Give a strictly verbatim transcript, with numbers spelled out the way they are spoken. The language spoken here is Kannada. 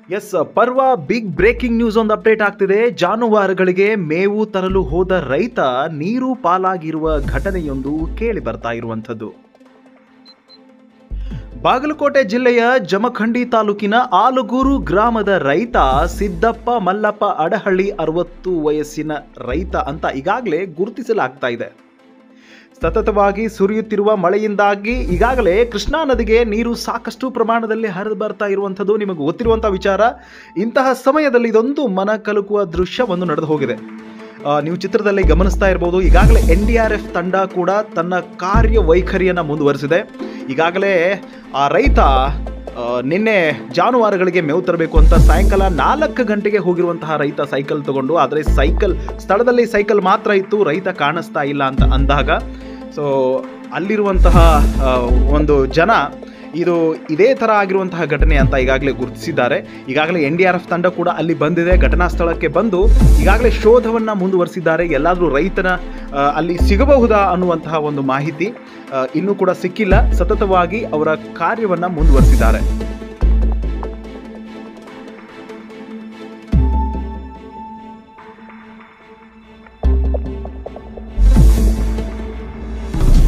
ಎಸ್ ಪರ್ವ ಬಿಗ್ ಬ್ರೇಕಿಂಗ್ ನ್ಯೂಸ್ ಒಂದು ಅಪ್ಡೇಟ್ ಆಗ್ತಿದೆ. ಜಾನುವಾರುಗಳಿಗೆ ಮೇವು ತರಲು ಹೋದ ರೈತ ನೀರು ಪಾಲಾಗಿರುವ ಘಟನೆಯೊಂದು ಕೇಳಿ ಬರ್ತಾ ಇರುವಂಥದ್ದು. ಬಾಗಲಕೋಟೆ ಜಿಲ್ಲೆಯ ಜಮಖಂಡಿ ತಾಲೂಕಿನ ಆಲಗೂರು ಗ್ರಾಮದ ರೈತ ಸಿದ್ದಪ್ಪ ಮಲ್ಲಪ್ಪ ಅಡಹಳ್ಳಿ ಅರವತ್ತು ವಯಸ್ಸಿನ ರೈತ ಅಂತ ಈಗಾಗಲೇ ಗುರುತಿಸಲಾಗ್ತಾ ಇದೆ. ಸತತವಾಗಿ ಸುರಿಯುತ್ತಿರುವ ಮಳೆಯಿಂದಾಗಿ ಈಗಾಗಲೇ ಕೃಷ್ಣಾ ನದಿಗೆ ನೀರು ಸಾಕಷ್ಟು ಪ್ರಮಾಣದಲ್ಲಿ ಹರಿದು ಬರ್ತಾ ಇರುವಂಥದ್ದು ನಿಮಗೆ ಗೊತ್ತಿರುವಂಥ ವಿಚಾರ. ಇಂತಹ ಸಮಯದಲ್ಲಿ ಇದೊಂದು ಮನ ಕಲಕುವ ದೃಶ್ಯ ಒಂದು ನಡೆದು ಹೋಗಿದೆ. ನೀವು ಚಿತ್ರದಲ್ಲಿ ಗಮನಿಸ್ತಾ ಇರ್ಬೋದು. ಈಗಾಗಲೇ ಎನ್ ಡಿ ಆರ್ ಎಫ್ ತಂಡ ಕೂಡ ತನ್ನ ಕಾರ್ಯವೈಖರಿಯನ್ನು ಮುಂದುವರಿಸಿದೆ. ಈಗಾಗಲೇ ಆ ರೈತ ನಿನ್ನೆ ಜಾನುವಾರುಗಳಿಗೆ ಮೇವು ತರಬೇಕು ಅಂತ ಸಾಯಂಕಾಲ ನಾಲ್ಕು ಗಂಟೆಗೆ ಹೋಗಿರುವಂತಹ ರೈತ ಸೈಕಲ್ ತಗೊಂಡು, ಆದರೆ ಸೈಕಲ್ ಸ್ಥಳದಲ್ಲಿ ಸೈಕಲ್ ಮಾತ್ರ ಇತ್ತು, ರೈತ ಕಾಣಿಸ್ತಾ ಇಲ್ಲ ಅಂತ ಅಂದಾಗ ಸೊ ಅಲ್ಲಿರುವಂತಹ ಒಂದು ಜನ ಇದು ಇದೇ ಥರ ಆಗಿರುವಂತಹ ಘಟನೆ ಅಂತ ಈಗಾಗಲೇ ಗುರುತಿಸಿದ್ದಾರೆ. ಈಗಾಗಲೇ ಎನ್ ಡಿ ಆರ್ ಎಫ್ ತಂಡ ಕೂಡ ಅಲ್ಲಿ ಬಂದಿದೆ. ಘಟನಾ ಸ್ಥಳಕ್ಕೆ ಬಂದು ಈಗಾಗಲೇ ಶೋಧವನ್ನು ಮುಂದುವರಿಸಿದ್ದಾರೆ. ಎಲ್ಲಾದರೂ ರೈತನ ಅಲ್ಲಿ ಸಿಗಬಹುದಾ ಅನ್ನುವಂತಹ ಒಂದು ಮಾಹಿತಿ ಇನ್ನೂ ಕೂಡ ಸಿಕ್ಕಿಲ್ಲ. ಸತತವಾಗಿ ಅವರ ಕಾರ್ಯವನ್ನು ಮುಂದುವರಿಸಿದ್ದಾರೆ.